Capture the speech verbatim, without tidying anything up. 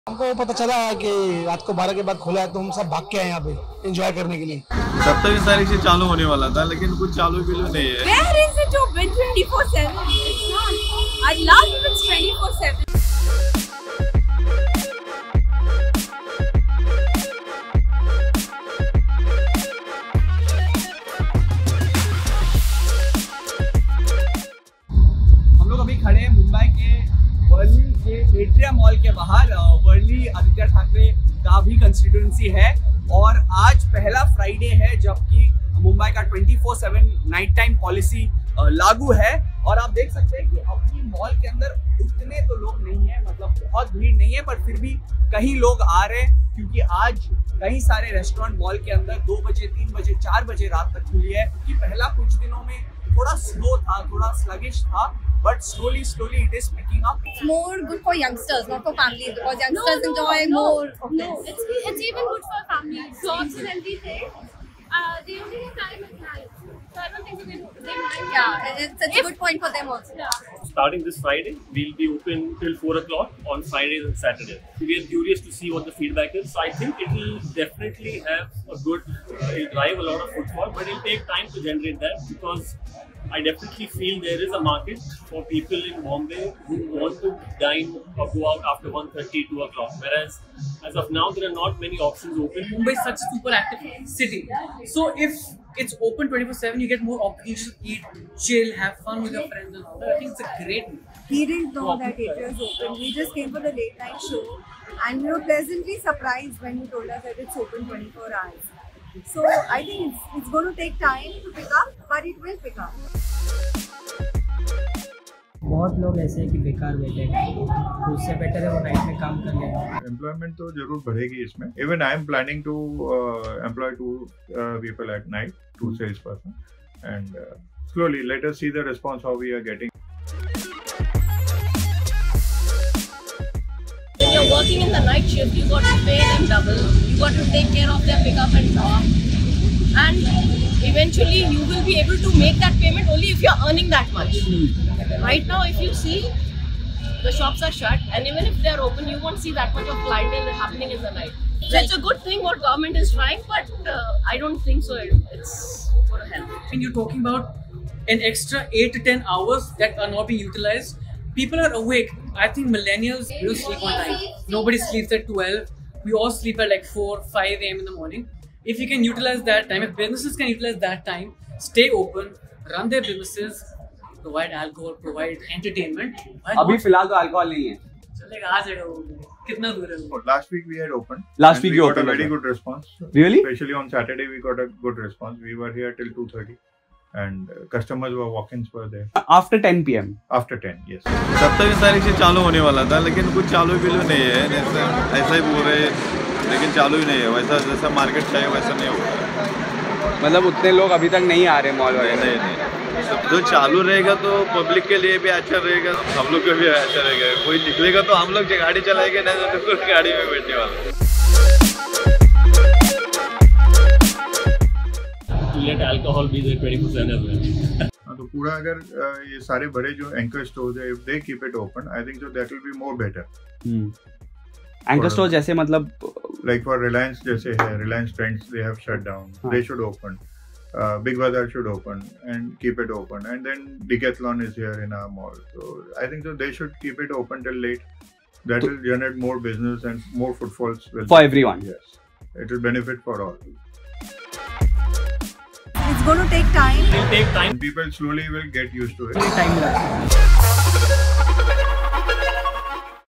हमको पता चला कि रात को बारह के बाद खुला है तो हम सब भाग के आए यहाँ पे एंजॉय करने के लिए। सत्ताईस तारीख से चालू होने वाला था लेकिन कुछ चालू बिलू नहीं है। Where is it open twenty-four seven? It's not. I love if it's twenty-four seven. हम लोग अभी खड़े हैं मुंबई के वर्ली के एट्रिया मॉल के बाहर। वर्ली आदित्य ठाकरे का भी कंस्टिट्यूएंसी है और आज पहला फ्राइडे है जबकि मुंबई का twenty four seven night time policy लागू है। और आप देख सकते हैं कि अपनी मॉल के अंदर उतने तो लोग नहीं है, मतलब बहुत भीड़ नहीं है, पर फिर भी कई लोग आ रहे हैं क्योंकि आज कई सारे रेस्टोरेंट मॉल के अंदर दो बजे तीन बजे चार बजे रात तक खुली है। कि पहला कुछ दिनों में थोड़ा स्लो था, थोड़ा sluggish था, but slowly slowly it is picking up. It's more good for youngsters, not for families, because youngsters no, no, enjoy no, more of no, this. it's it's even good for families. Vlogs and everything. Uh, they only have time at night, so I don't think they they mind. Yeah, it's, it's a good point for them also. Yeah. Starting this Friday, we'll be open till four o'clock on Fridays and Saturdays. We are curious to see what the feedback is. So I think it will definitely have a good, uh, it'll drive a lot of footfall, but it'll take time to generate that because I definitely feel there is a market for people in Bombay who want to dine or go out after one thirty, two o'clock. Whereas, as of now, there are not many options open. Mumbai is such a super active city. So if it's open twenty-four seven, you get more opportunities to eat, chill, have fun with your friends and all that. I think it's a great move. We didn't know that it was open. We just came for the late night show and we were pleasantly surprised when you told us that it's open twenty-four hours. So I think it's, it's going to take time to pick up, but it will pick up. बहुत लोग ऐसे हैं कि बेकार बैठे हैं, तो उससे बेटर है वो नाइट में काम कर लेना। एम्प्लॉयमेंट तो जरूर बढ़ेगी इसमें। Even I am planning to employ two people at night, two sales person, and slowly let us see the response how we are getting. If you're working in the night shift, you got to pay them double. You got to take care of their pickup and drop, and eventually you will be able to make that payment only if you're earning that much. Right now, if you see, the shops are shut, and even if they're open, you won't see that much of clientele happening in the night. So it's a good thing what government is trying, but uh, I don't think so. It's going to help. When you're talking about an extra eight to ten hours that are not being utilized, people are awake. I think millennials don't sleep on time. Nobody sleeps at twelve. We all sleep at like four, five a m in the morning. If you can utilize that time, if businesses can utilize that time, stay open, run their businesses, provide alcohol, provide entertainment. अभी फिलहाल तो alcohol नहीं है। चलेगा, आ जाएगा वो। कितना दूर है वो? Last week we had opened. Last week we you got a opened. very good response. Really? Especially on Saturday we got a good response. We were here till two thirty. And uh, customers were walk-ins were there. After ten p m After ten, yes. सत्ताईस तारीख से चालू होने वाला था लेकिन कुछ चालू बिलू नहीं है। ऐसा ऐसा ही बोल रहे लेकिन चालू ही नहीं है। वैसा जैसा मार्केट चाहिए वैसा नहीं होगा। मतलब उतने लोग अभी तक नहीं आ रहे मॉल वगैरह। नहीं नहीं, जो चालू रहेगा तो पब्लिक के लिए भी अच्छा रहेगा, हम लोग को भी अच्छा रहेगा। कोई निकलेगा तो हम लोग गाड़ी चलाएंगे, नहीं तो कोई गाड़ी में बैठने वाला। Let alcohol be there twenty-four seven as well. तो पूरा अगर ये सारे बड़े जो एंकर स्टोर्स है, if they keep it open, I think so that will be more better. Anchor store जैसे मतलब like for Reliance जैसे है, Reliance Trends they have shut down. They should open. Uh, Big Bazaar should open and keep it open. And then Decathlon is here in our mall. So I think so they should keep it open till late. That will generate more business and more footfalls. Will for everyone. Yes, it will benefit for all. It's going to take time. It will take time. People slowly will get used to it. Time लगता है।